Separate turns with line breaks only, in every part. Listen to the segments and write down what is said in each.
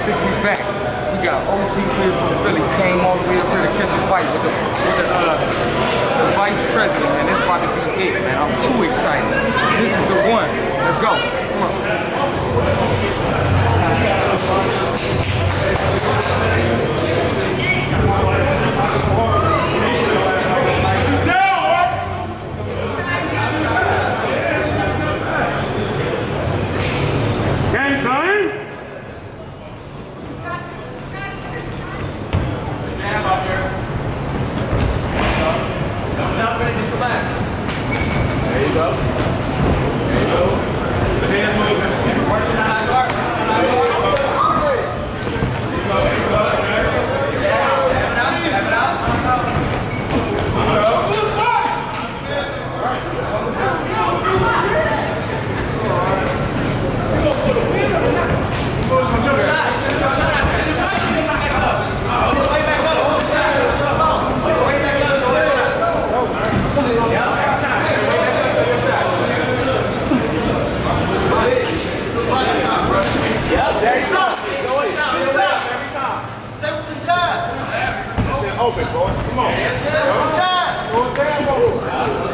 since we back, we got OG players from Philly came all the way up here to catch a fight with the vice president, man. This about to be it, man. I'm too excited. This is the one. Let's go. Come on.
Game time.
Jab up there. Don't jump in, just relax. There you go. There you go. The hand moving. Working on that guard. There you go. Jab. Jab it out. Jab it out. Open, boy. Come on. Go time. Go time.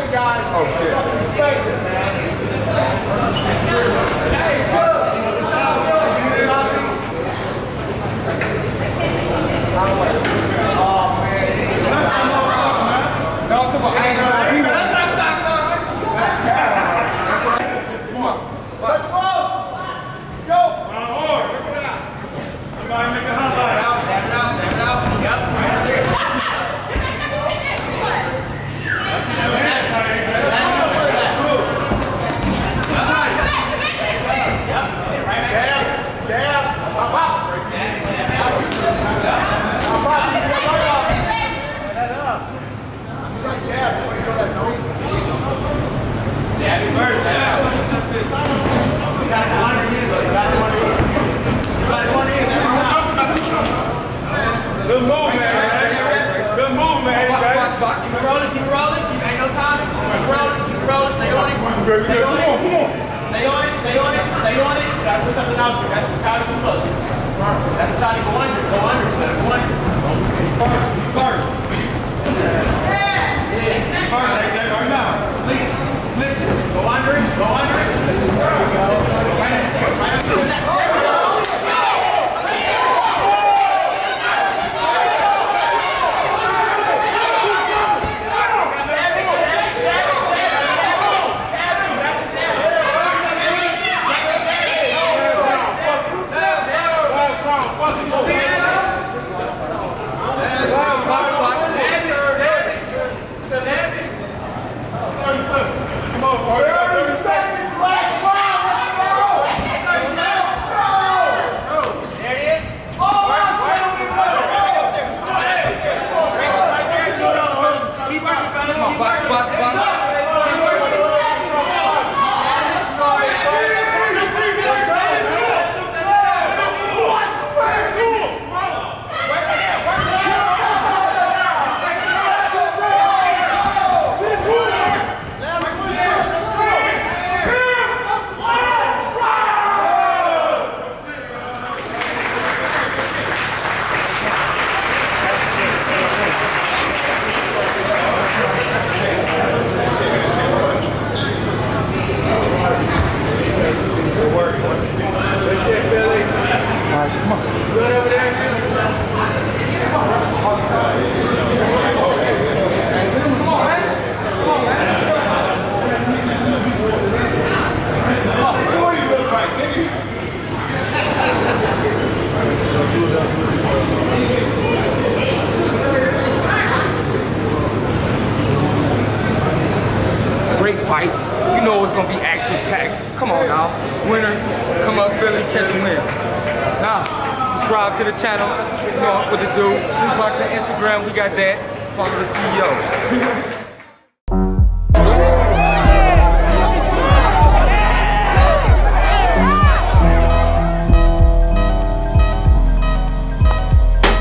guys.
Oh, shit.
Respect it, man. Hey, good. Oh, man.
No, I'm talking about I ain't gonna
That's what I'm talking about.
Come on.
Touch gloves. Go.
Somebody make a highlight.
Tap it out. Yep. Right there. Jab. Pop out. It's like jab. Before you go that zone.
Jab it first.
You got to go under his, though. You got to go under his.
Good move, man. Good move, man.
Box.
Keep it rolling. Ain't no time. Keep it rolling. Stay on it. Stay on it. Stay on it. You got to put something out there. That's the time too close. That's the time to go under. Go under. You got to go under. First.
First, AJ, right now. Flip.
Go under it. Go under it. There we go. Right upstairs.
Come on, boy.
30 seconds, last round, let's go! There it is. Oh, gentlemen, right there, do it on. Keep working, fellas, keep working.
Box. Great fight. You know it's gonna be action-packed. Come on now. Winner, come up Philly, catch a win. Now, subscribe to the channel. You know what to do. Street Boxing Instagram, we got that. Follow the CEO.